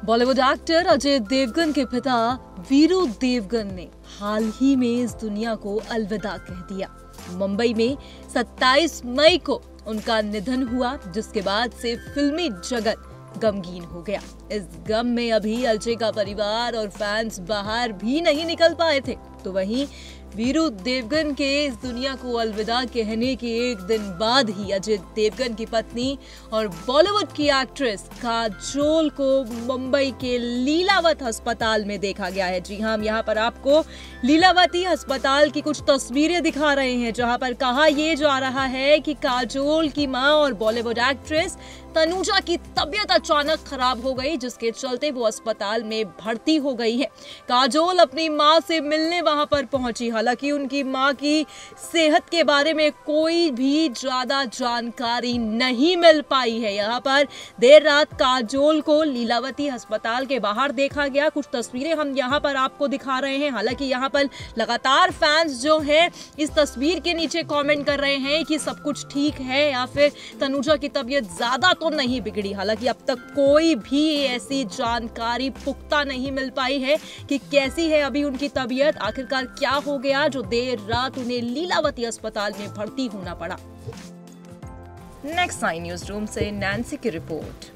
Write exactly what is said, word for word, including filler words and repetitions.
Bollywood actor Ajay Devgan के पिता वीरू देवगन ने हाल ही में इस दुनिया को अलविदा कह दिया। मुंबई में सत्ताईस मई को उनका निधन हुआ, जिसके बाद से फिल्मी जगत गमगीन हो गया। इस गम में अभी अजय का परिवार और फैंस बाहर भी नहीं निकल पाए थे। तो वहीं वीरू देवगन के इस दुनिया को अलविदा कहने के एक दिन बाद ही अजय देवगन की पत्नी और बॉलीवुड की एक्ट्रेस काजोल को मुंबई के लीलावत अस्पताल में देखा गया है। जी हां, हम यहाँ पर आपको लीलावती अस्पताल की कुछ तस्वीरें दिखा रहे हैं, जहां पर कहा यह जा रहा है कि काजोल की मां और बॉलीवुड एक्ट्रेस तनुजा की तबीयत अचानक खराब हो गई, जिसके चलते वो अस्पताल में भर्ती हो गई है। काजोल अपनी मां से मिलने वहां पर पहुंची। हालांकि उनकी मां की सेहत के बारे में कोई भी ज्यादा जानकारी नहीं मिल पाई है। यहाँ पर देर रात काजोल को लीलावती अस्पताल के बाहर देखा गया। कुछ तस्वीरें हम यहाँ पर आपको दिखा रहे हैं। हालांकि यहाँ पर लगातार फैंस जो हैं इस तस्वीर के नीचे कमेंट कर रहे हैं कि सब कुछ ठीक है या फिर तनुजा की तबीयत ज्यादा तो नहीं बिगड़ी। हालांकि अब तक कोई भी ऐसी जानकारी पुख्ता नहीं मिल पाई है कि कैसी है अभी उनकी तबीयत, आखिरकार क्या हो गया जो देर रात उन्हें लीलावती अस्पताल में भर्ती होना पड़ा। नेक्स्ट नाइन न्यूज रूम से नैन्सी की रिपोर्ट।